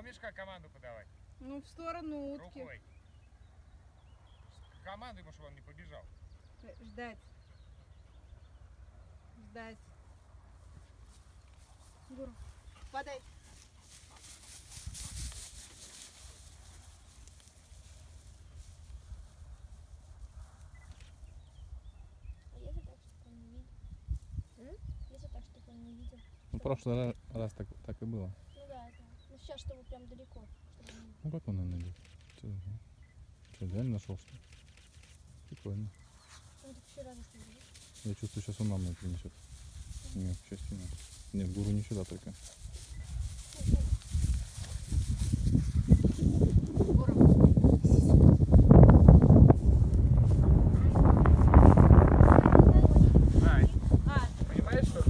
мешка команду подавай. Ну, в сторону утки. Рукой. Команду ему, чтобы он не побежал. Ждать. Ждать. Гуру, подай. А если так, чтобы он не видел? Если так, чтобы он не видел. Ну, в прошлый раз так и было. Ну да, это. Ну сейчас, чтобы прям далеко. Чтобы он... Ну как он найдет? Что, реально нашел что ли? Прикольно. Он так еще радостно будет. Я чувствую, сейчас он нам принесет. Нет, к счастью, нет. Нет, гуру не сюда только.